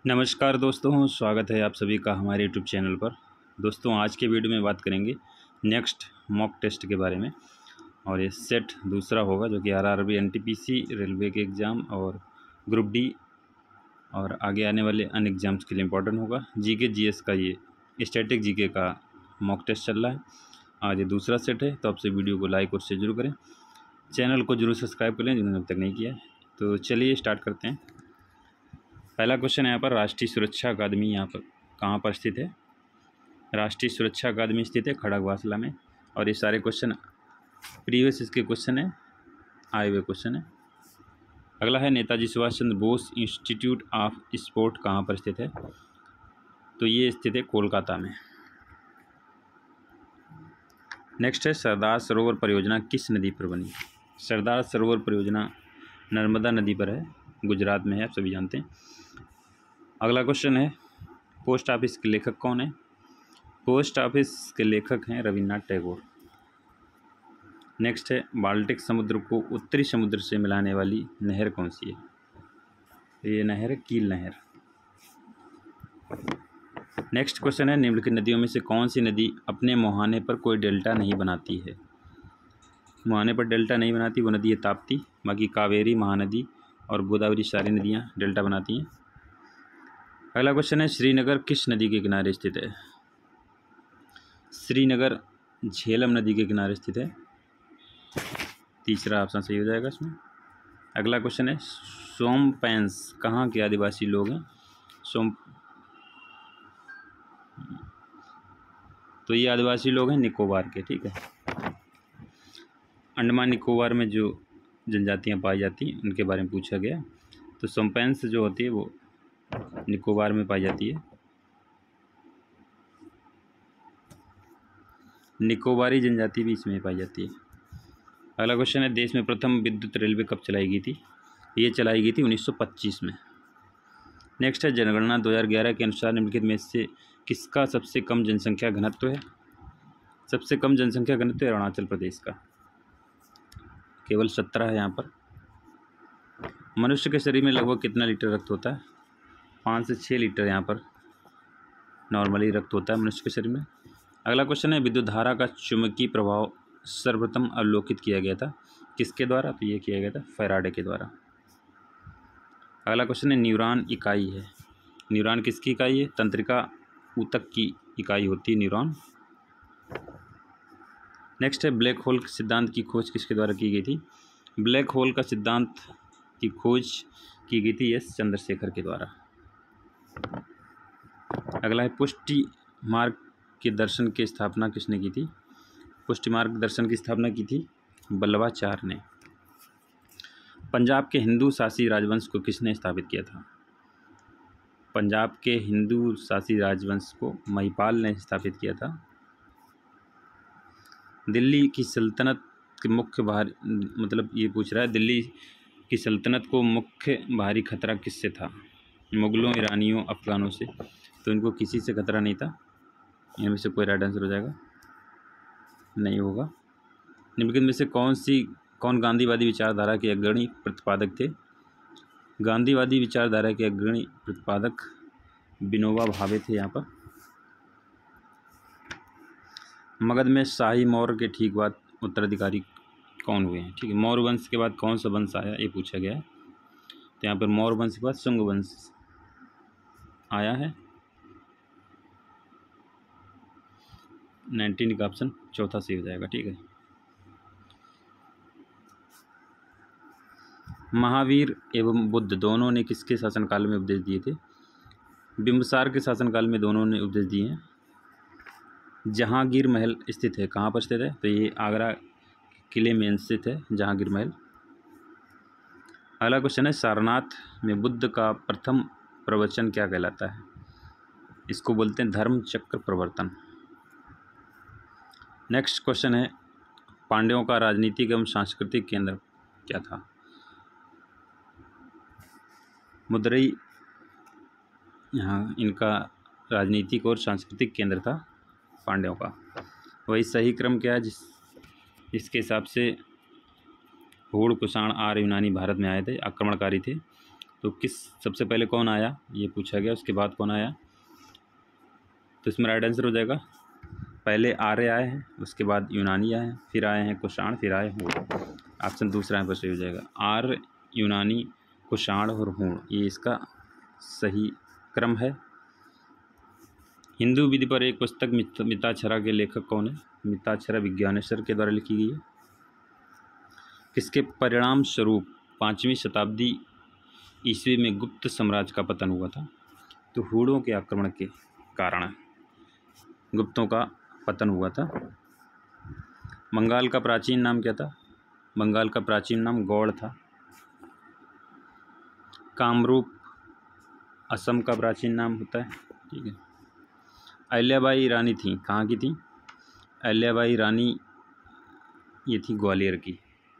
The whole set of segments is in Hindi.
नमस्कार दोस्तों, स्वागत है आप सभी का हमारे यूट्यूब चैनल पर। दोस्तों, आज के वीडियो में बात करेंगे नेक्स्ट मॉक टेस्ट के बारे में। और ये सेट दूसरा होगा जो कि आरआरबी, एनटीपीसी, रेलवे के एग्ज़ाम और ग्रुप डी और आगे आने वाले अन्य एग्ज़ाम्स के लिए इम्पोर्टेंट होगा। जीके जीएस का ये स्टैटिक जीके का मॉक टेस्ट चल रहा है। आज ये दूसरा सेट है, तो आपसे वीडियो को लाइक और शेयर जरूर करें। चैनल को जरूर सब्सक्राइब कर लें जिन्होंने अब तक नहीं किया है। तो चलिए स्टार्ट करते हैं। पहला क्वेश्चन है यहाँ पर, राष्ट्रीय सुरक्षा अकादमी यहाँ पर कहाँ पर स्थित है? राष्ट्रीय सुरक्षा अकादमी स्थित है खड़गवासला में। और ये सारे क्वेश्चन प्रीवियस इसके क्वेश्चन है, आए हुए क्वेश्चन है। अगला है, Netaji Subhash Chandra Bose institute of sport कहाँ पर स्थित है? तो ये स्थित है कोलकाता में। नेक्स्ट है, सरदार सरोवर परियोजना किस नदी पर बनी? सरदार सरोवर परियोजना नर्मदा नदी पर है, गुजरात में है, आप सभी जानते हैं। अगला क्वेश्चन है, पोस्ट ऑफिस के लेखक कौन है? पोस्ट ऑफिस के लेखक हैं रविन्द्रनाथ टैगोर। नेक्स्ट है, बाल्टिक समुद्र को उत्तरी समुद्र से मिलाने वाली नहर कौन सी है? ये नहर है कील नहर। नेक्स्ट क्वेश्चन है, निम्नलिखित नदियों में से कौन सी नदी अपने मुहाने पर कोई डेल्टा नहीं बनाती है? मुहाने पर डेल्टा नहीं बनाती वो नदी है ताप्ती। बाकी कावेरी, महानदी और गोदावरी सारी नदियाँ डेल्टा बनाती हैं। अगला क्वेश्चन है, श्रीनगर किस नदी के किनारे स्थित है? श्रीनगर झेलम नदी के किनारे स्थित है। तीसरा ऑप्शन सही हो जाएगा इसमें। अगला क्वेश्चन है, सोमपैंस कहाँ के आदिवासी लोग हैं? तो ये आदिवासी लोग हैं निकोबार के, ठीक है। अंडमान निकोबार में जो जनजातियाँ पाई जाती हैं उनके बारे में पूछा गया। तो सोमपैंस जो होती है वो निकोबार में पाई जाती है। निकोबारी जनजाति भी इसमें पाई जाती है। अगला क्वेश्चन है, देश में प्रथम विद्युत रेलवे कब चलाई गई थी? ये चलाई गई थी 1925 में। नेक्स्ट है, जनगणना 2011 के अनुसार निम्नलिखित में से किसका सबसे कम जनसंख्या घनत्व है? सबसे कम जनसंख्या घनत्व है अरुणाचल प्रदेश का, केवल 17 है यहाँ पर। मनुष्य के शरीर में लगभग कितना लीटर रक्त होता है? 5 से 6 लीटर यहाँ पर नॉर्मली रक्त होता है मनुष्य के शरीर में। अगला क्वेश्चन है, विद्युत धारा का चुंबकीय प्रभाव सर्वप्रथम अवलोकित किया गया था किसके द्वारा? तो ये किया गया था फैराडे के द्वारा। अगला क्वेश्चन है, न्यूरॉन इकाई है। न्यूरॉन किसकी इकाई है? तंत्रिका ऊतक की इकाई होती है न्यूरॉन। नेक्स्ट है, ब्लैक होल सिद्धांत की खोज किसके द्वारा की गई थी? ब्लैक होल का सिद्धांत की खोज की गई थी एस चंद्रशेखर के द्वारा। अगला है, पुष्टि मार्ग के दर्शन की स्थापना किसने की थी? पुष्टि मार्ग दर्शन की स्थापना की थी बल्लभाचार्य ने। पंजाब के हिंदू शासी राजवंश को किसने स्थापित किया था? पंजाब के हिंदू शासी राजवंश को महिपाल ने स्थापित किया था। दिल्ली की सल्तनत के मुख्य ये पूछ रहा है, दिल्ली की सल्तनत को मुख्य बाहरी खतरा किससे था? मुगलों, ईरानियों, अफगानों से। तो इनको किसी से खतरा नहीं था। इनमें से कोई राइट आंसर हो जाएगा? नहीं होगा। निम्नलिखित में से कौन गांधीवादी विचारधारा के अग्रणी प्रतिपादक थे? गांधीवादी विचारधारा के अग्रणी प्रतिपादक विनोबा भावे थे यहाँ पर। मगध में शाही मौर्य के ठीक बाद उत्तराधिकारी कौन हुए हैं? ठीक है, मौर्य वंश के बाद कौन सा वंश आया ये पूछा गया है। तो यहाँ पर मौर्य वंश के बाद शुंग वंश आया है। 19 का ऑप्शन चौथा सही हो जाएगा, ठीक है। महावीर एवं बुद्ध दोनों ने किसके शासनकाल में उपदेश दिए थे? बिंबिसार के शासनकाल में दोनों ने उपदेश दिए हैं। जहांगीर महल स्थित है, कहाँ पर स्थित है? तो ये आगरा किले में स्थित है जहांगीर महल। अगला क्वेश्चन है, सारनाथ में बुद्ध का प्रथम प्रवचन क्या कहलाता है? इसको बोलते हैं धर्म चक्र प्रवर्तन। नेक्स्ट क्वेश्चन है, पांड्यों का राजनीतिक एवं सांस्कृतिक केंद्र क्या था? मदुरई यहाँ इनका राजनीतिक और सांस्कृतिक केंद्र था पांड्यों का। वही सही क्रम क्या है जिसके हिसाब से हूण, कुषाण, आर्य, यूनानी भारत में आए थे, आक्रमणकारी थे। तो सबसे पहले कौन आया ये पूछा गया, उसके बाद कौन आया। तो इसमें राइट आंसर हो जाएगा पहले आर्य आए हैं, उसके बाद यूनानी आए हैं, फिर आए हैं कुषाण, फिर आए हूण। ऑप्शन दूसरा यहाँ पर सही हो जाएगा। आर्य, यूनानी, कुषाण और हूण, ये इसका सही क्रम है। हिंदू विधि पर एक पुस्तक मिताक्षरा के लेखक कौन है। मिताक्षरा विज्ञानेश्वर के द्वारा लिखी गई है। किसके परिणाम स्वरूप 5वीं शताब्दी ईस्वी में गुप्त साम्राज्य का पतन हुआ था। तो हूणों के आक्रमण के कारण गुप्तों का पतन हुआ था। बंगाल का प्राचीन नाम क्या था। बंगाल का प्राचीन नाम गौड़ था। कामरूप असम का प्राचीन नाम होता है। ठीक है। अहिल्याबाई रानी थी, कहाँ की थी। अहिल्याबाई रानी ये थी ग्वालियर की।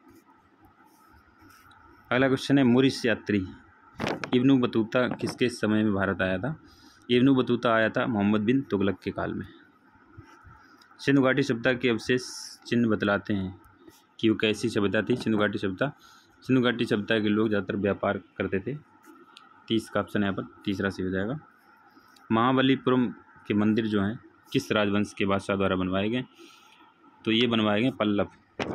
अगला क्वेश्चन है मॉरिस यात्री इब्न बतूता किसके समय में भारत आया था। इब्न बतूता आया था मोहम्मद बिन तुगलक के काल में। सिंधु घाटी सभ्यता के अवशेष चिन्ह बतलाते हैं कि वो कैसी सभ्यता थी। सिंधु घाटी सभ्यता के लोग ज़्यादातर व्यापार करते थे। 30 का ऑप्शन यहाँ पर तीसरा सही हो जाएगा। महाबलीपुरम के मंदिर जो हैं किस राजवंश के बादशाह द्वारा बनवाए गए। तो ये बनवाए गए पल्लव।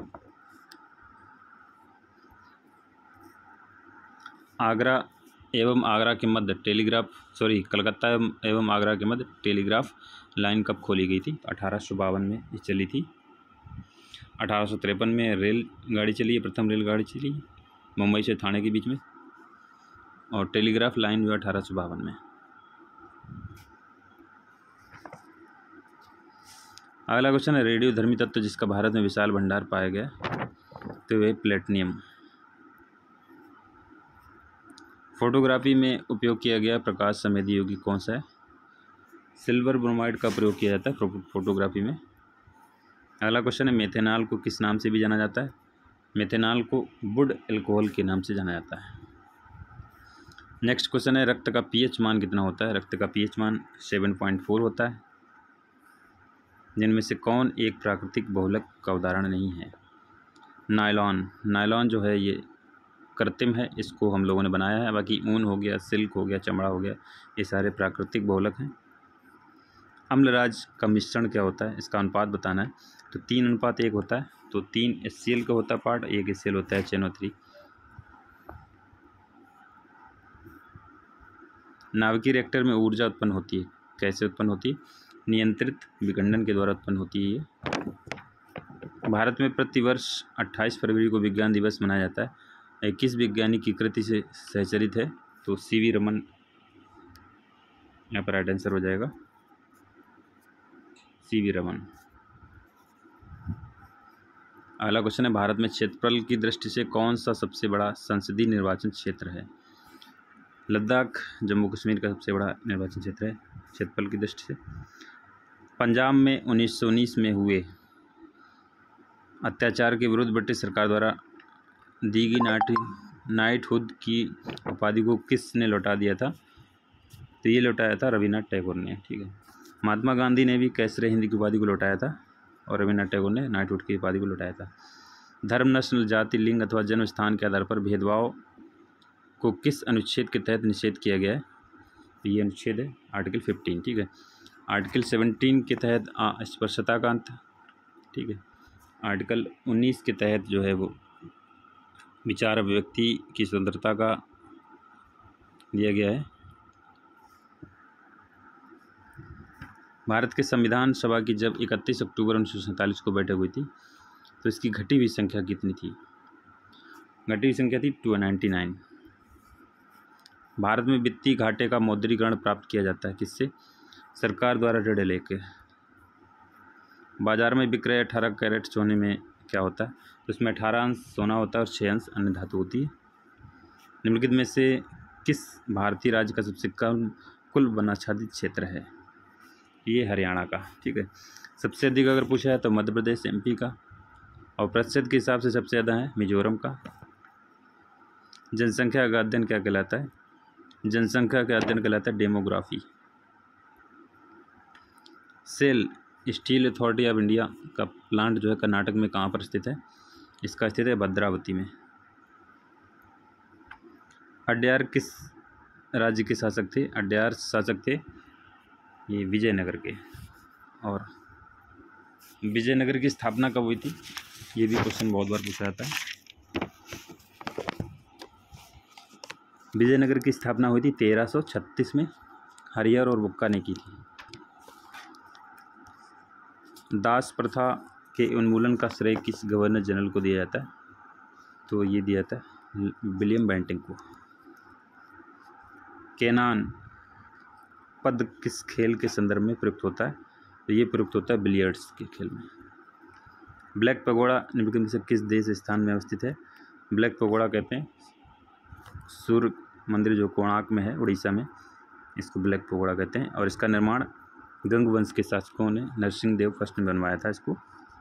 कलकत्ता एवं आगरा के मध्य टेलीग्राफ लाइन कब खोली गई थी। 1852 में ये चली थी। 1853 में रेलगाड़ी चली है, प्रथम रेलगाड़ी चली मुंबई से थाने के बीच में। और टेलीग्राफ लाइन जो 1852 में। अगला क्वेश्चन है रेडियो धर्मी तत्व जिसका भारत में विशाल भंडार पाया गया तो वह प्लेटिनियम। फोटोग्राफी में उपयोग किया गया प्रकाश संवेदी यौगिक कौन सा है। सिल्वर ब्रोमाइड का प्रयोग किया जाता है फोटोग्राफी में। अगला क्वेश्चन है मेथेनॉल को किस नाम से भी जाना जाता है। मेथेनॉल को वुड एल्कोहल के नाम से जाना जाता है। नेक्स्ट क्वेश्चन है रक्त का पीएच मान कितना होता है। रक्त का पीएच मान 7.4 होता है। जिनमें से कौन एक प्राकृतिक बहुलक का उदाहरण नहीं है। नायलॉन जो है ये कृत्रिम है, इसको हम लोगों ने बनाया है। बाकी ऊन हो गया, सिल्क हो गया, चमड़ा हो गया, ये सारे प्राकृतिक बहुलक हैं। अम्लराज का मिश्रण क्या होता है, इसका अनुपात बताना है। तो 3:1 होता है। तो 3 HCl का होता है पार्ट, 1 HCl होता है HNO3। नाभिकीय रिएक्टर में ऊर्जा उत्पन्न होती है, कैसे उत्पन्न होती है। नियंत्रित विखंडन के द्वारा उत्पन्न होती है ये। भारत में प्रतिवर्ष 28 फरवरी को विज्ञान दिवस मनाया जाता है। किस वैज्ञानिक की कृति से सहचरित है। तो CV रमन यहाँ पर राइट आंसर हो जाएगा, CV रमन। अगला क्वेश्चन है भारत में क्षेत्रफल की दृष्टि से कौन सा सबसे बड़ा संसदीय निर्वाचन क्षेत्र है। लद्दाख जम्मू कश्मीर का सबसे बड़ा निर्वाचन क्षेत्र है क्षेत्रफल की दृष्टि से। पंजाब में 1919 में हुए अत्याचार के विरुद्ध ब्रिटिश सरकार द्वारा दी गई नाइटहुड की उपाधि को किसने लौटा दिया था। तो ये लौटाया था रविन्द्रनाथ टैगोर ने। ठीक है। महात्मा गांधी ने भी कैसरे हिंद की उपाधि को लौटाया था और रविन्द्रनाथ टैगोर ने नाइटहुड की उपाधि को लौटाया था। धर्म, नस्ल, जाति, लिंग अथवा जन्म स्थान के आधार पर भेदभाव को किस अनुच्छेद के तहत निषेध किया गया है। ये अनुच्छेद है आर्टिकल 15। ठीक है। आर्टिकल 17 के तहत अस्पृश्यता का अंत। ठीक है। आर्टिकल 19 के तहत जो है वो विचार अभिव्यक्ति की स्वतंत्रता का दिया गया है। भारत के संविधान सभा की जब 31 अक्टूबर 1947 को बैठक हुई थी तो इसकी घटी हुई संख्या कितनी थी। घटी हुई संख्या थी 299। भारत में वित्तीय घाटे का मौद्रीकरण प्राप्त किया जाता है किससे। सरकार द्वारा ऋण लेकर। बाजार में बिक रहे 18 कैरेट सोने में क्या होता है। तो इसमें 18 अंश सोना होता है और 6 अंश अन्य धातु होती है। निम्नलिखित में से किस भारतीय राज्य का सबसे कम कुल वनाच्छादित क्षेत्र है। ये हरियाणा का। ठीक है। सबसे अधिक अगर पूछा है तो मध्य प्रदेश, MP का। और प्रतिशत के हिसाब से सबसे ज़्यादा है मिजोरम का। जनसंख्या का अध्ययन क्या कहलाता है। जनसंख्या का अध्ययन कहलाता है demography. SAIL steel authority of India का प्लांट जो है कर्नाटक में कहाँ पर स्थित है। इसका स्थित है भद्रावती में। अड्यार किस राज्य के शासक थे? अड्यार शासक थे ये विजयनगर के। और विजयनगर की स्थापना कब हुई थी? ये भी क्वेश्चन बहुत बार पूछा जाता है। विजयनगर की स्थापना हुई थी 1336 में, हरिहर और बुक्का ने की थी। दास प्रथा के उन्मूलन का श्रेय किस गवर्नर जनरल को दिया जाता है? तो ये दिया जाता है विलियम बेंटिंग को। केनान पद किस खेल के संदर्भ में प्रयुक्त होता है? तो ये प्रयुक्त होता है बिलियर्ड्स के खेल में। ब्लैक पगोड़ा निम्नलिखित में से किस देश स्थान में अवस्थित है? ब्लैक पगोड़ा कहते हैं सूर्य मंदिर जो कोणार्क में है उड़ीसा में, इसको ब्लैक पगोड़ा कहते हैं। और इसका निर्माण गंग वंश के शासकों ने, नरसिंह देव फर्स्ट ने बनवाया था इसको।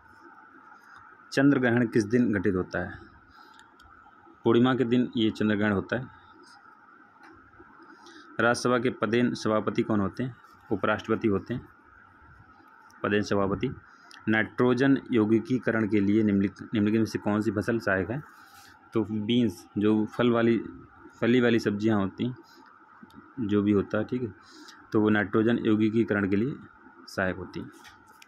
चंद्र ग्रहण किस दिन घटित होता है? पूर्णिमा के दिन ये चंद्र ग्रहण होता है। राज्यसभा के पदेन सभापति कौन होते हैं? उपराष्ट्रपति होते हैं पदेन सभापति। नाइट्रोजन यौगिकीकरण के लिए निम्नलिखित में से कौन सी फसल सहायक है? तो बीन्स, जो फली वाली सब्जियां होती हैं, जो भी होता है, ठीक है, तो वो नाइट्रोजन यौगिकीकरण के लिए सहायक होती हैं।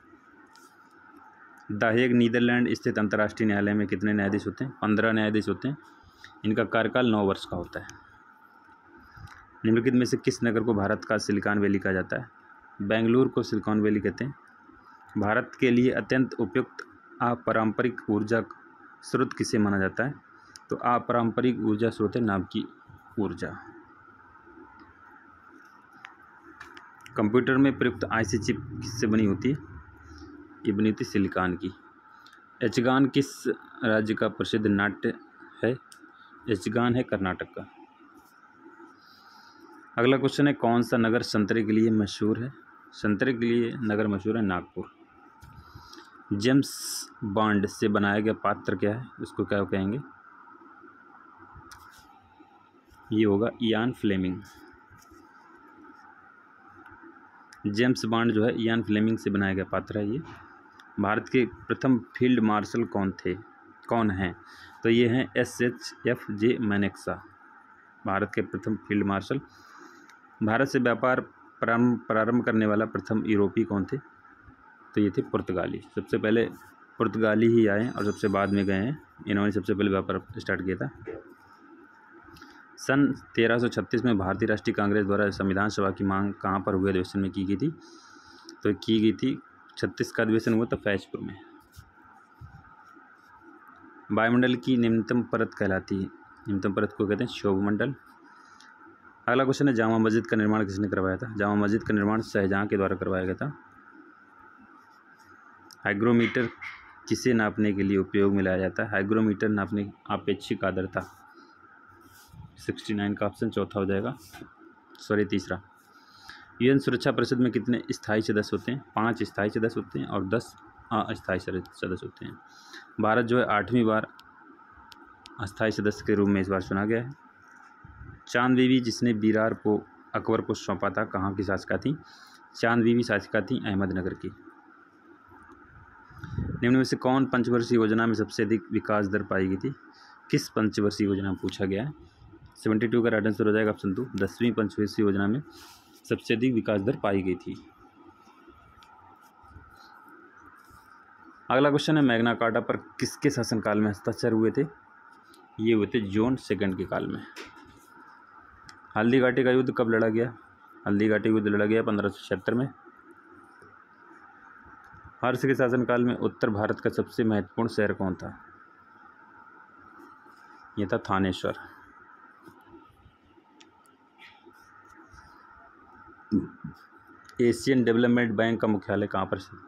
द हेग नीदरलैंड स्थित अंतर्राष्ट्रीय न्यायालय में कितने न्यायाधीश होते हैं? 15 न्यायाधीश होते हैं। इनका कार्यकाल 9 वर्ष का होता है। निम्नलिखित में से किस नगर को भारत का सिलिकॉन वैली कहा जाता है? बेंगलुरु को सिलिकॉन वैली कहते हैं। भारत के लिए अत्यंत उपयुक्त अपारंपरिक ऊर्जा स्रोत किसे माना जाता है? तो अपारंपरिक ऊर्जा स्रोत है नाभ की ऊर्जा। कंप्यूटर में प्रयुक्त आईसी चिप किससे बनी होती है? ये बनी होती सिलिकॉन की। यक्षगान किस राज्य का प्रसिद्ध नाट्य है? यक्षगान है कर्नाटक का। अगला क्वेश्चन है, कौन सा नगर संतरे के लिए मशहूर है? संतरे के लिए नगर मशहूर है नागपुर। जेम्स बॉन्ड से बनाया गया पात्र क्या है? उसको क्या कहेंगे? ये होगा इयान फ्लेमिंग। जेम्स बॉन्ड जो है इयान फ्लेमिंग से बनाया गया पात्र है ये। भारत के प्रथम फील्ड मार्शल कौन हैं? तो ये हैं SHFJ मैनेक्शा, भारत के प्रथम फील्ड मार्शल। भारत से व्यापार प्रारंभ करने वाला प्रथम यूरोपीय कौन थे? तो ये थे पुर्तगाली। सबसे पहले पुर्तगाली ही आए और सबसे बाद में गए हैं। इन्होंने सबसे पहले व्यापार स्टार्ट किया था। सन 1336 में भारतीय राष्ट्रीय कांग्रेस द्वारा संविधान सभा की मांग कहाँ पर हुए अधिवेशन में की गई थी? तो की गई थी 36 का अधिवेशन हुआ था फैजपुर में। वायुमंडल की निम्नतम परत कहलाती है, निम्नतम परत को कहते हैं क्षोभमंडल। अगला क्वेश्चन है, जामा मस्जिद का निर्माण किसने करवाया था? जामा मस्जिद का निर्माण शाहजहां के द्वारा करवाया गया था। हाइग्रोमीटर किसे नापने के लिए उपयोग में लाया जाता है? हाइग्रोमीटर नापने आपेक्षिक आर्द्रता। 69 का ऑप्शन चौथा हो जाएगा, सॉरी तीसरा। यूएन सुरक्षा परिषद में कितने स्थायी सदस्य होते हैं? 5 स्थायी सदस्य होते हैं और 10 अस्थायी सदस्य होते हैं। भारत जो है 8वीं बार अस्थायी सदस्य के रूप में इस बार चुना गया है। चांद बीबी जिसने बीरार को अकबर को सौंपा था, कहाँ की शासिका थी? चांद बीबी शासिका थी अहमदनगर की। निम्न में से कौन पंचवर्षीय योजना में सबसे अधिक विकास दर पाई गई थी? किस पंचवर्षीय योजना में पूछा गया है? 72 का राइट आंसर हो जाएगा ऑप्शन 2। 10वीं पंचवर्षीय योजना में सबसे अधिक विकास दर पाई गई थी। अगला क्वेश्चन है, मैग्ना कार्टा पर किसके शासनकाल में हस्ताक्षर हुए थे? ये हुए थे जॉन सेकंड के काल में। हल्दी घाटी का युद्ध कब लड़ा गया? हल्दी घाटी युद्ध लड़ा गया 1576 में। हर्ष के शासनकाल में उत्तर भारत का सबसे महत्वपूर्ण शहर कौन था? यह था थानेश्वर। एशियन डेवलपमेंट बैंक का मुख्यालय कहाँ पर है?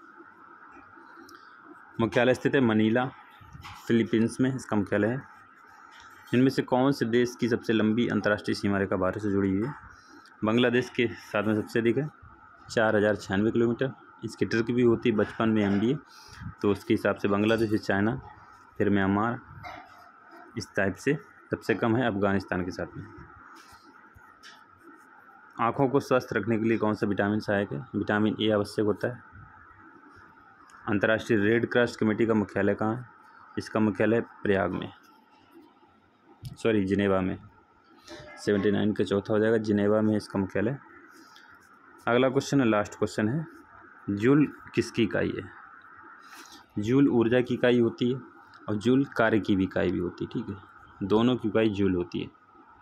मुख्यालय स्थित है मनीला, फिलीपींस में इसका मुख्यालय है। इनमें से कौन से देश की सबसे लंबी अंतर्राष्ट्रीय सीमा रेखा भारत से जुड़ी हुई है? बांग्लादेश के साथ में सबसे अधिक है, 4096 किलोमीटर। इसकी ट्रिक भी होती है बचपन में MBA, तो उसके हिसाब से बांग्लादेश, फिर चाइना, फिर म्यांमार, इस टाइप से। सबसे कम है अफगानिस्तान के साथ में। आँखों को स्वस्थ रखने के लिए कौन सा विटामिन सहायक है? विटामिन A आवश्यक होता है। अंतर्राष्ट्रीय रेड क्रॉस कमेटी का मुख्यालय कहाँ है? इसका मुख्यालय प्रयाग में, सॉरी जिनेवा में। 79 का चौथा हो जाएगा। जिनेवा में इसका मुख्यालय। अगला क्वेश्चन है, लास्ट क्वेश्चन है, जूल किसकी इकाई है? जूल ऊर्जा की इकाई होती है और जूल कार्य की भी इकाई भी होती है, ठीक है, दोनों की इकाई जूल होती है।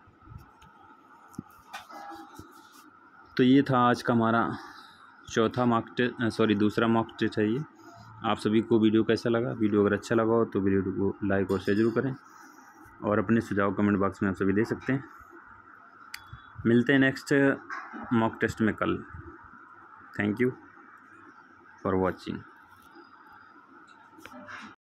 तो ये था आज का हमारा दूसरा मॉक टेस्ट है ये। आप सभी को वीडियो कैसा लगा? वीडियो अगर अच्छा लगा हो तो वीडियो को लाइक और शेयर जरूर करें और अपने सुझाव कमेंट बॉक्स में आप सभी दे सकते हैं। मिलते हैं नेक्स्ट मॉक टेस्ट में कल। Thank you for watching.